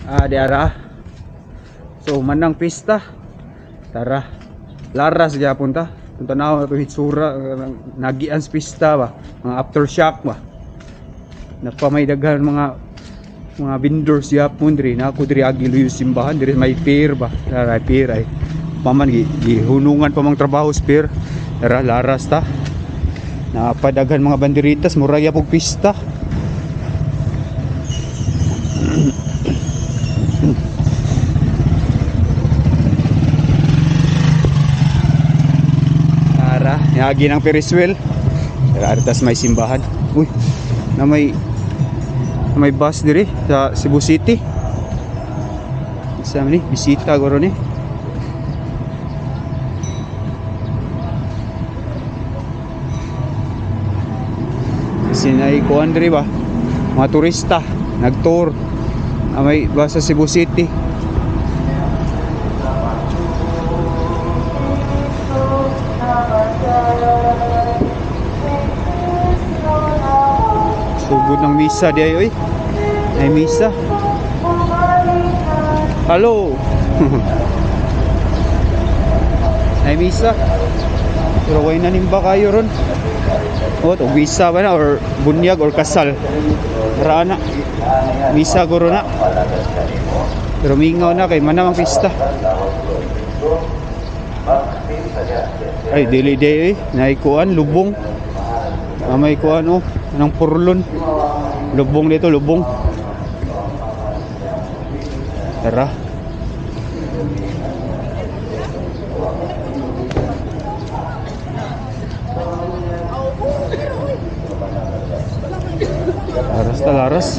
Di ara. So manang pista. Tara. Laras gyapon ta. Punta na ako sa hitsura nagian sa pista ba. Mga aftershock ba. Napamay daghan mga vendors gyapon diri. Na ako diri agi luyo simbahan diri may pier ba. Tara pier ay. Paman gihunungan pa mang trabaho sa pier. Tara laras ta. Napadaghan mga banderitas mura gyapon pista. Yagi ng Ferris wheel. Atas may simbahan. Uy, na may bus diri sa Cebu City. Isa ni bisita guro ni. Sinay kuan diri ba? Mga turista nagtour. May bus sa Cebu City. Sugod ng misa di ay, oy. Ay misa. Hello. Ay misa. Pero way na nimba kayo ron. O, to misa ba na or bunyag or kasal. Para na. Misa guro na. Pero mingaw na kay manamang pista. Ay dili day, naikuan lubong. May kuan oh, anong purlon. Lubong dito, lubong. Tara. Laras ta laras.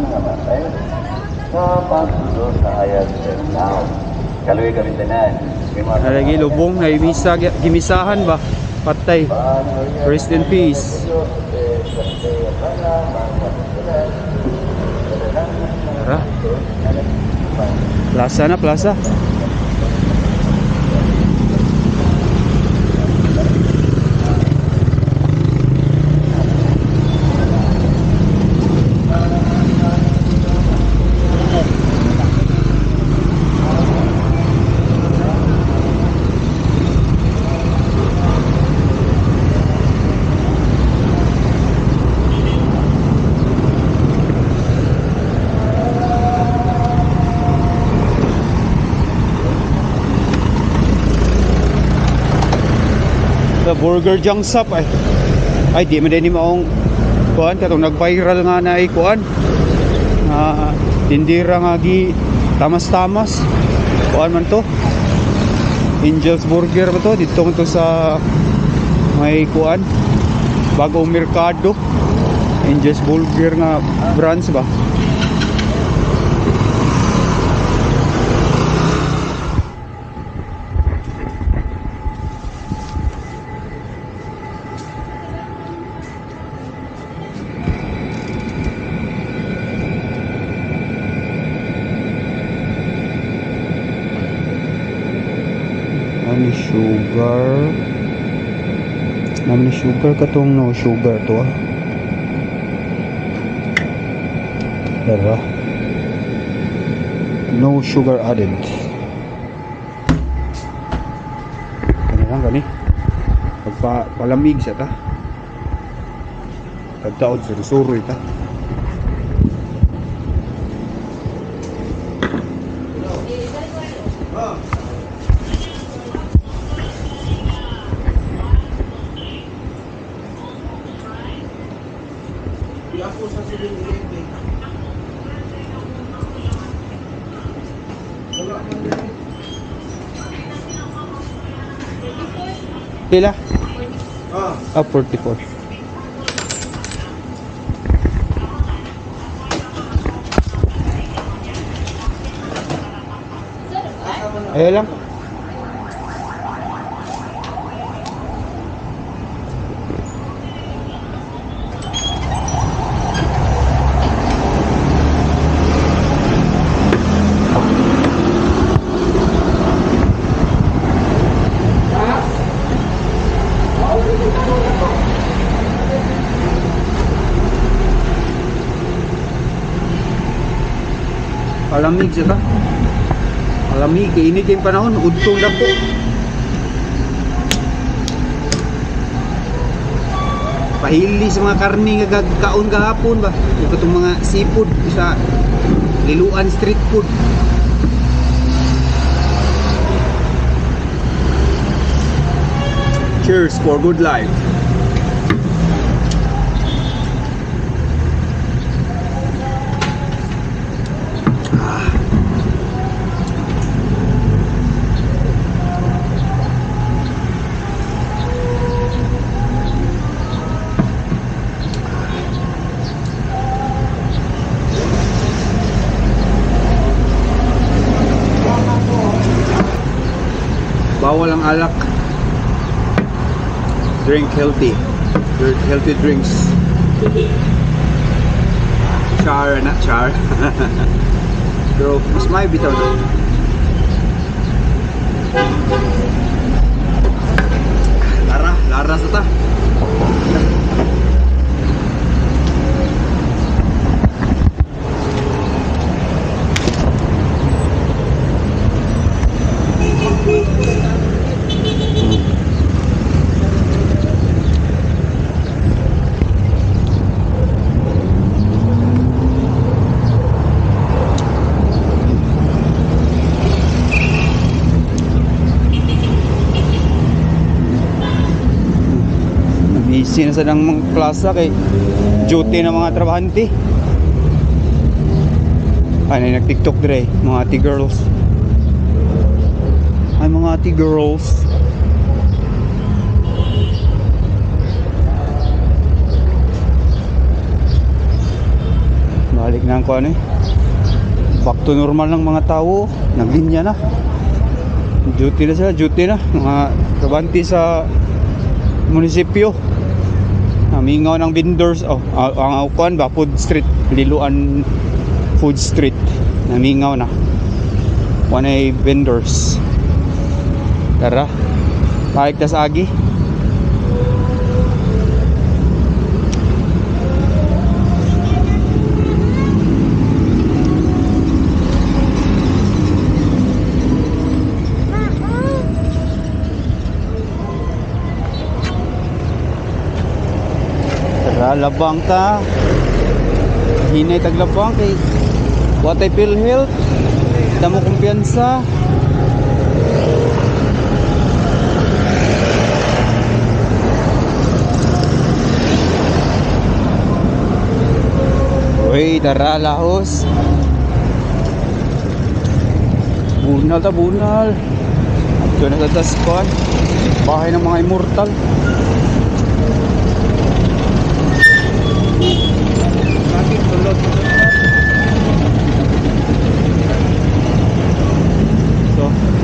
Lagi lubong na imisa gimisahan ba? Patay. Rest in peace. Tara. Plaza na, plaza. Burger Jang Sap ay di man din maong kuan katong nag-viral nga na kuan tindira nga gi tamas-tamas kuan man to Angel's Burger ba to dito man to sa may kuan bagong merkado Angel's Burger nga branch ba. Sugar namin sugar katong no sugar to Tara. No sugar added. Ano lang gani pagpalamig sa ta pagtaod surusuroy ta. Pila? 44. Ayo lang. Palamig siya ta. Palamig, init yung panahon, udtong dako. Pahili sa mga karni nga kaon kahapon ba. Ito itong mga seafood sa Liluan street food. Cheers for good life. Bawal ang alak. Drink healthy. Healthy drinks. Char, not char. Pero mas may bitaw na. Laras na ta. Busy na sa ng mga klasa kay duty ng mga trabahante. Ay, nag-tiktok dire, mga ati girls. Ay, mga ati girls. Balik na ang kuwan eh. Back to normal ng mga tao. Naglinya na. Duty na sila, duty na. Mga trabahante sa munisipyo. Namingaw ng vendors. Ang kuwan ba, food street, Liluan food street. Namingaw na. Kuwan ay vendors. Tara, balik na sa agi. Labang ta hinay taglabang kay watay PhilHealth damo kumpiyansa. Uy, tara lahos. Bunal ta bunal. Ito na sa taskuan. Bahay ng mga immortal. So,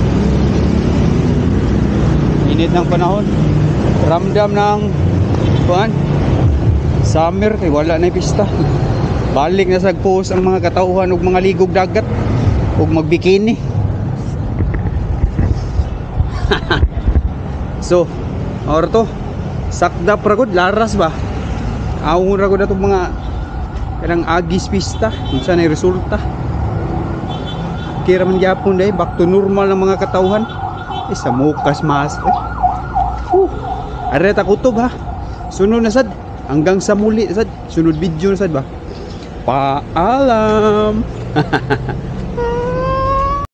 init ng panahon, ramdam ng kuan summer kay wala na pista. Balik na sa post ang mga katauhan ug mga ligog dagat ug magbikini. So, or to sakda pragod laras ba? Awon ra gud atong mga kanang agis pista, unsa na resulta. Kira man gyapon day back to normal ng mga katauhan. Sa mukas mas. Are ta kutob ha. Sunod na sad hanggang sa muli sad. Sunod video na sad ba. Paalam.